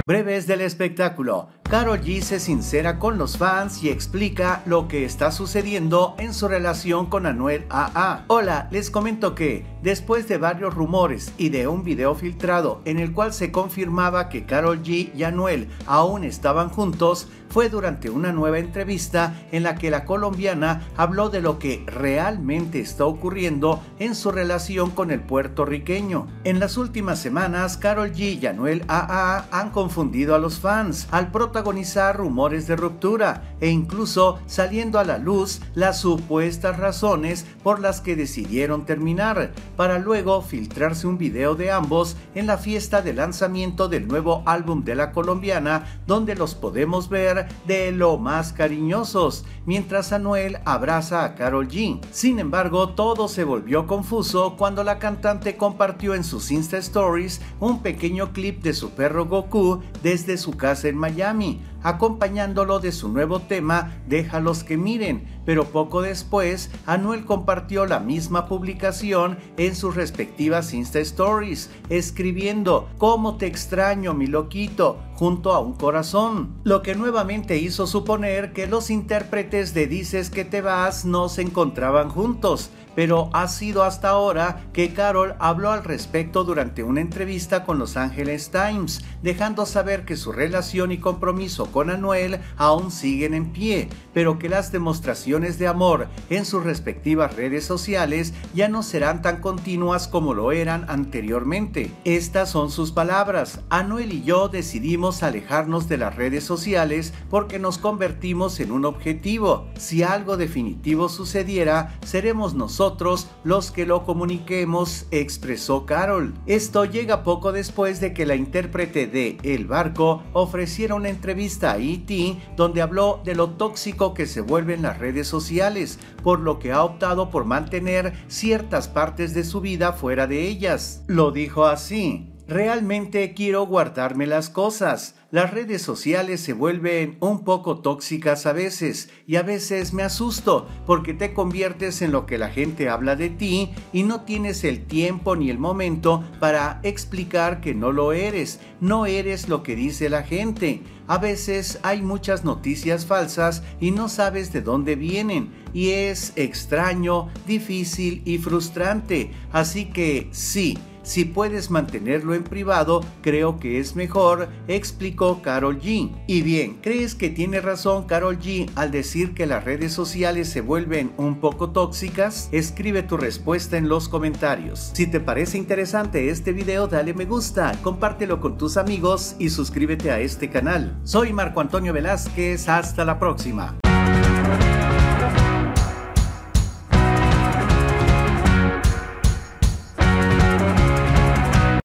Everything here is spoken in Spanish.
Breves del espectáculo. Karol G se sincera con los fans y explica lo que está sucediendo en su relación con Anuel AA. Hola, les comento que, después de varios rumores y de un video filtrado en el cual se confirmaba que Karol G y Anuel aún estaban juntos, fue durante una nueva entrevista en la que la colombiana habló de lo que realmente está ocurriendo en su relación con el puertorriqueño. En las últimas semanas, Karol G y Anuel AA han confundido a los fans al protagonizar rumores de ruptura e incluso saliendo a la luz las supuestas razones por las que decidieron terminar, para luego filtrarse un video de ambos en la fiesta de lanzamiento del nuevo álbum de la colombiana, donde los podemos ver de lo más cariñosos, mientras Anuel abraza a Karol G. Sin embargo, todo se volvió confuso cuando la cantante compartió en sus Insta Stories un pequeño clip de su perro Goku desde su casa en Miami, acompañándolo de su nuevo tema Déjalos que miren, pero poco después Anuel compartió la misma publicación en sus respectivas Insta Stories, escribiendo "Cómo te extraño, mi loquito", junto a un corazón, lo que nuevamente hizo suponer que los intérpretes de Dices que te vas no se encontraban juntos, pero ha sido hasta ahora que Karol habló al respecto durante una entrevista con Los Angeles Times, dejando saber que su relación y compromiso con Anuel aún siguen en pie, pero que las demostraciones de amor en sus respectivas redes sociales ya no serán tan continuas como lo eran anteriormente. Estas son sus palabras: "Anuel y yo decidimos alejarnos de las redes sociales porque nos convertimos en un objetivo. Si algo definitivo sucediera, seremos nosotros los que lo comuniquemos", expresó Karol. Esto llega poco después de que la intérprete de El Barco ofreciera una entrevista a E!T, donde habló de lo tóxico que se vuelven las redes sociales, por lo que ha optado por mantener ciertas partes de su vida fuera de ellas. Lo dijo así: "Realmente quiero guardarme las cosas. Las redes sociales se vuelven un poco tóxicas a veces, y a veces me asusto porque te conviertes en lo que la gente habla de ti y no tienes el tiempo ni el momento para explicar que no lo eres, no eres lo que dice la gente. A veces hay muchas noticias falsas y no sabes de dónde vienen, y es extraño, difícil y frustrante. Así que sí, si puedes mantenerlo en privado, creo que es mejor", explicó Karol G. Y bien, ¿crees que tiene razón Karol G al decir que las redes sociales se vuelven un poco tóxicas? Escribe tu respuesta en los comentarios. Si te parece interesante este video, dale me gusta, compártelo con tus amigos y suscríbete a este canal. Soy Marco Antonio Velázquez, hasta la próxima.